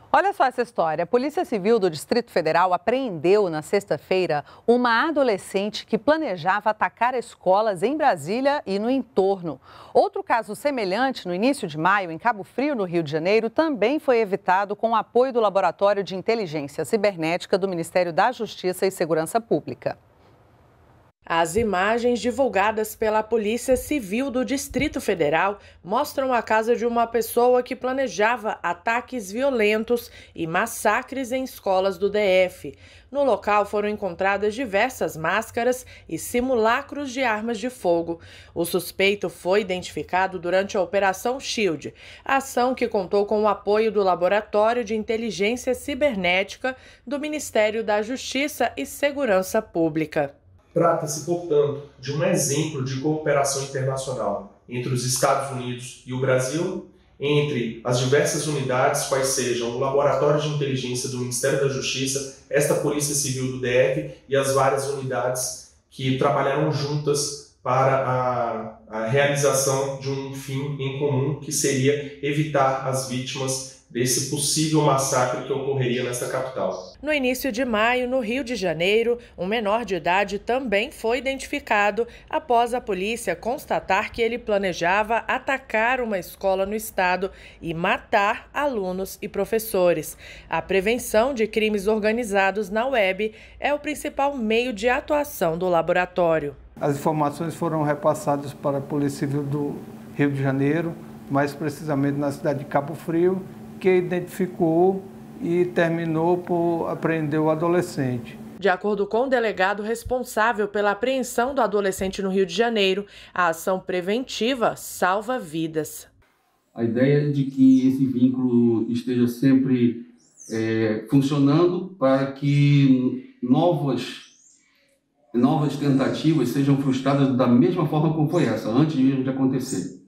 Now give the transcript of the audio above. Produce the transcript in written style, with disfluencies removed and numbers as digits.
Olha só essa história. A Polícia Civil do Distrito Federal apreendeu na sexta-feira uma adolescente que planejava atacar escolas em Brasília e no entorno. Outro caso semelhante, no início de maio, em Cabo Frio, no Rio de Janeiro, também foi evitado com o apoio do Laboratório de Inteligência Cibernética do Ministério da Justiça e Segurança Pública. As imagens divulgadas pela Polícia Civil do Distrito Federal mostram a casa de uma pessoa que planejava ataques violentos e massacres em escolas do DF. No local foram encontradas diversas máscaras e simulacros de armas de fogo. O suspeito foi identificado durante a Operação Shield, ação que contou com o apoio do Laboratório de Inteligência Cibernética do Ministério da Justiça e Segurança Pública. Trata-se, portanto, de um exemplo de cooperação internacional entre os Estados Unidos e o Brasil, entre as diversas unidades, quais sejam o Laboratório de Inteligência do Ministério da Justiça, esta Polícia Civil do DF e as várias unidades que trabalharam juntas para a realização de um fim em comum, que seria evitar as vítimas desse possível massacre que ocorreria nesta capital. No início de maio, no Rio de Janeiro, um menor de idade também foi identificado após a polícia constatar que ele planejava atacar uma escola no estado e matar alunos e professores. A prevenção de crimes organizados na web é o principal meio de atuação do laboratório. As informações foram repassadas para a Polícia Civil do Rio de Janeiro, mais precisamente na cidade de Cabo Frio, que identificou e terminou por apreender o adolescente. De acordo com o delegado responsável pela apreensão do adolescente no Rio de Janeiro, a ação preventiva salva vidas. A ideia é de que esse vínculo esteja sempre funcionando para que novas tentativas sejam frustradas da mesma forma como foi essa, antes mesmo de acontecer.